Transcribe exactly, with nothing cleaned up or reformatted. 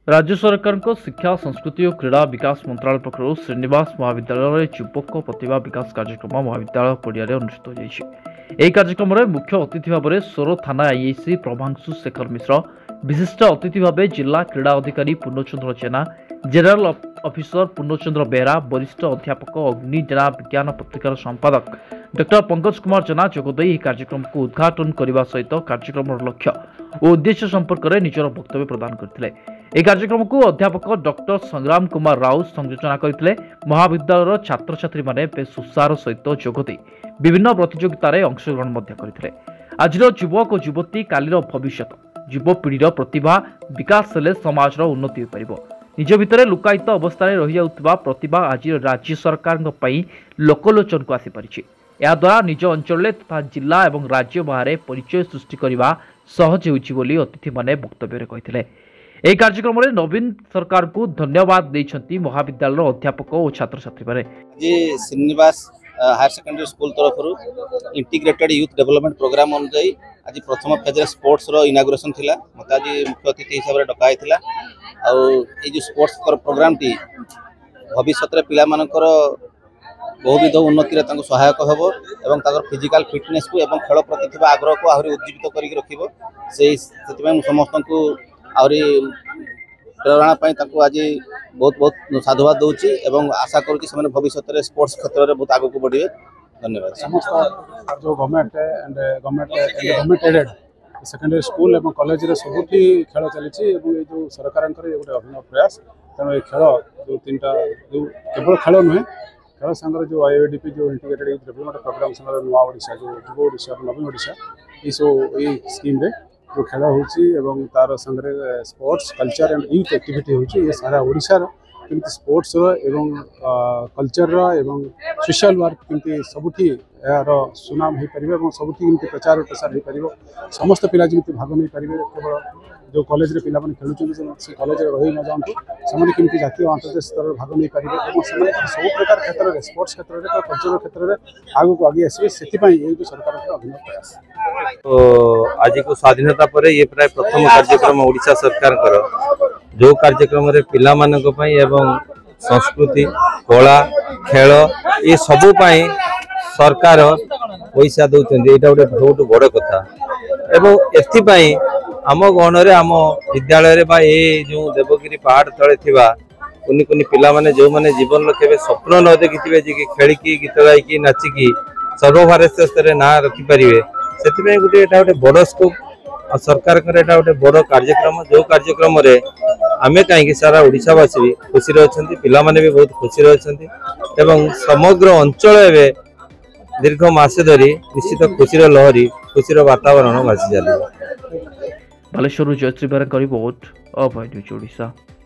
राज्य सरकार को शिक्षा संस्कृति और क्रीड़ा विकास मंत्रालय पक्षर श्रीनिवास महाविद्यालय युवक प्रतिभा विकास कार्यक्रम महाविद्यालय पड़िया अनुष्ठित हो कार्यक्रम में मुख्य अतिथि भाव में सोर थाना आईआईसी प्रभांशु शेखर मिश्र विशिष्ट अतिथि भाव जिला क्रीड़ा अधिकारी पूर्णचंद्र जेना जेनेल अफिसर पूर्णचंद्र बेहरा वरिष्ठ अध्यापक अग्नि जेना विज्ञान पत्रिकार संपादक डॉक्टर पंकज कुमार जेना जोगदे कार्यक्रम को उद्घाटन करने सहित कार्यक्रम लक्ष्य और उद्देश्य संपर्क में निजर वक्तव्य प्रदान करते। यह कार्यक्रम को अध्यापक डॉक्टर संग्राम कुमार राउत संयोजना करते। महाविद्यालय छात्र छात्री माने बेस उत्साह सहित जोगदे विभिन्न प्रतियोगितार अंशग्रहण करते। आज युवक और युवती कालीर भविष्य युवपीढ़ीर प्रतिभा विकास हेले समाजर उन्नति हो पारिबो। निज भितर लुकायित अवस्था रही जाउतबा प्रतिभा आज राज्य सरकार लोकलोचन को आसी पारिछि। या द्वारा निज अंचल तथा जिला एवं राज्य बाहर परिचय सृष्टि करने सहज होइछि बोली अतिथि माने वक्तव्य कहते। यह कार्यक्रम में नवीन सरकार को धन्यवाद देइछंती महाविद्यालय अध्यापक और छात्र छात्री माने। G Srinivas higher secondary school तरफ इंटीग्रेटेड यूथ डेवलपमेंट प्रोग्राम अनुजाई आज प्रथम फेज स्पोर्ट्स रो इनागुरेशन थिला। मत आज मुख्य अतिथि हिसाब से डकाई थिला। आउ ए जो स्पोर्ट्स प्रोग्राम टी भविष्य में पिला मानकर बहुविध उन्नति सहायक हेब एवं फिजिकल फिटनेस को एवं खेल प्रति आग्रह को आहरी उज्जीवित करके रखिब। से समस्त को आहरी प्रेरणा आज बहुत बहुत साधुवाद दूची एवं आशा करूँ भविष्य में स्पोर्ट्स क्षेत्र में बहुत आगे बढ़े। धन्यवाद। समस्त जो government and government government aided secondary school एवं कॉलेज रे सबुठी खेल चली जो सरकार गोटे अभिनव प्रयास तेणु ये खेल जो तीन टा जो केवल खेल नुहे खेल संगे जो आईआईडीपी जो इंटीग्रेटेड यूथ डेवलपमेंट प्रोग्राम संगे नुआ ओडिशा जो युव ओडिशा नवीन ओडिशा ये सब ये स्कीम रे जो खेल होची तार संगे sports culture and youth activity होची ये सारा ओडिशा किंतु स्पोर्ट्स एवं कल्चर एवं सोशल वर्क किंतु सबुठी यार सुनाम हो पारे और सबुठी किंतु प्रचार प्रसार हो पार समस्त पिला जमी भाग नहीं पारे केवल जो कॉलेज रे पिला खेलुं से कॉलेज रही न जातु से किंतु जातीय अंतर्जातीय स्तर भाग नहीं पारे और सब प्रकार क्षेत्र में स्पोर्ट्स क्षेत्र में कल्चर क्षेत्र में आगे को आगे आसवे से जो सरकार अभिनव प्रयास। तो आज को स्वाधीनता पर ये प्राय प्रथम कार्यक्रम ओडिशा सरकार जो कार्यक्रम रे पिला मानक पई एवं संस्कृति कला खेल ये सबु पई सरकार पैसा दौरान यहाँ गोटे बहुत बड़ कथा एवं एथपाई आम गणरे आम विद्यालय बा ये जो देवगिरी पहाड़ तले थिबा कुनि कुनि पिला माने जो माने जीवन केबे स्वप्न न देखिथिबे जे कि खेलिकी गीत गायकी नाचिकी सर्वभारतीय स्तर ना रखि परिबे सेति गोटे एटा गोटे बड़ स्कोप सरकार एटा गोटे बड़ कार्यक्रम जो कार्यक्रम रे आमे कहीं सारा ओडिशावासी भी खुशी अच्छी पिला माने भी बहुत खुशी अच्छी एवं समग्र अंचल एवं दीर्घ मासे धरी निश्चित खुशी लहरी खुशी वातावरण भासी चल। बालेश्वर जयश्री बेरा रिपोर्ट अभय न्यूज ओडिशा।